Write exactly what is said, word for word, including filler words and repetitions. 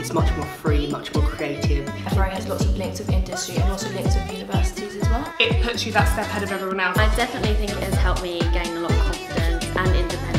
it's much more free, much more creative. F R A has lots of links with industry and also links with universities as well. It puts you that step ahead of everyone else. I definitely think it has helped me gain a lot of confidence and independence.